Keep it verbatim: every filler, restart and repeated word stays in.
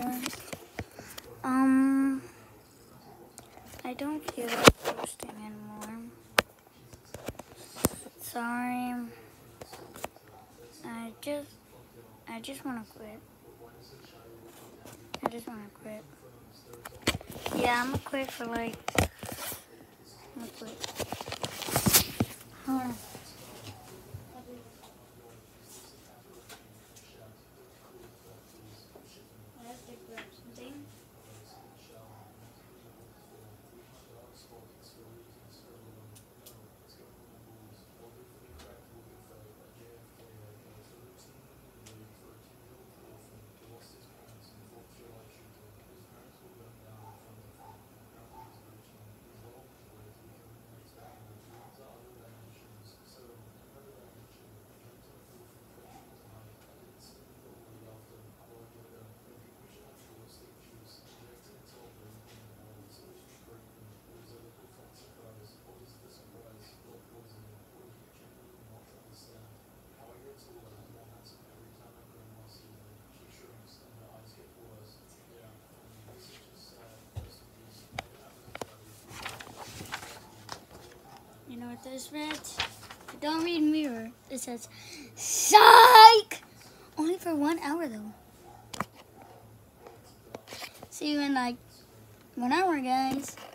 guys. Um, I don't feel like posting anymore. Sorry. I just, I just want to quit. I just want to quit. Yeah, I'm gonna quit for like, I'm gonna quit. Hold on. I have to grab something. You know what this reads? Don't read mirror. It says, psych! Only for one hour though. See you in like one hour, guys.